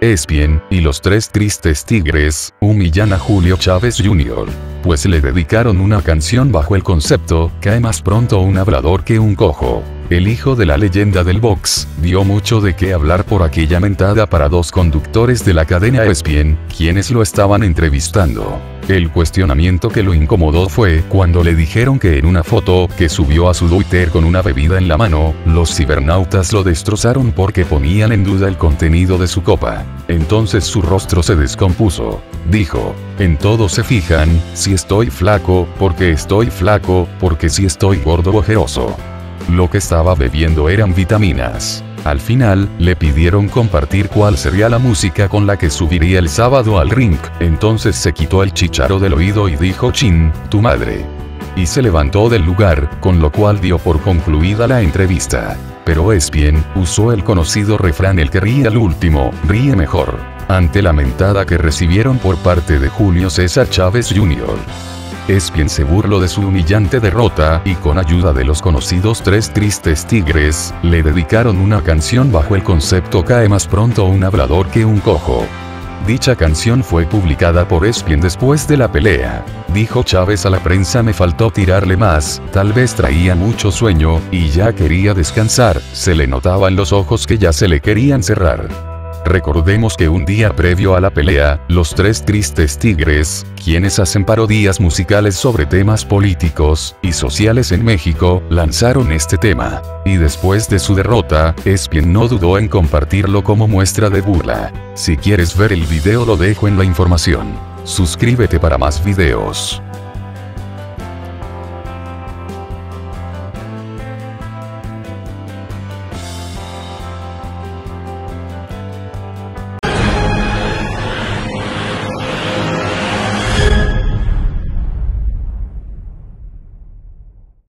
ESPN y los Tres Tristes Tigres humillan a Julio Chávez Jr., pues le dedicaron una canción bajo el concepto, cae más pronto un hablador que un cojo. El hijo de la leyenda del box dio mucho de qué hablar por aquella mentada para dos conductores de la cadena ESPN, quienes lo estaban entrevistando. El cuestionamiento que lo incomodó fue cuando le dijeron que en una foto que subió a su Twitter con una bebida en la mano, los cibernautas lo destrozaron porque ponían en duda el contenido de su copa. Entonces su rostro se descompuso. Dijo: en todo se fijan, si estoy flaco, porque estoy flaco, porque si estoy gordo ojeroso. Lo que estaba bebiendo eran vitaminas. Al final, le pidieron compartir cuál sería la música con la que subiría el sábado al ring, entonces se quitó el chícharo del oído y dijo: chin, tu madre. Y se levantó del lugar, con lo cual dio por concluida la entrevista. Pero ESPN usó el conocido refrán: el que ríe al último, ríe mejor, ante la mentada que recibieron por parte de Julio César Chávez Jr. ESPN se burló de su humillante derrota y con ayuda de los conocidos Tres Tristes Tigres, le dedicaron una canción bajo el concepto cae más pronto un hablador que un cojo. Dicha canción fue publicada por ESPN después de la pelea. Dijo Chávez a la prensa: me faltó tirarle más, tal vez traía mucho sueño, y ya quería descansar, se le notaba en los ojos que ya se le querían cerrar. Recordemos que un día previo a la pelea, los Tres Tristes Tigres, quienes hacen parodias musicales sobre temas políticos y sociales en México, lanzaron este tema. Y después de su derrota, ESPN no dudó en compartirlo como muestra de burla. Si quieres ver el video lo dejo en la información. Suscríbete para más videos.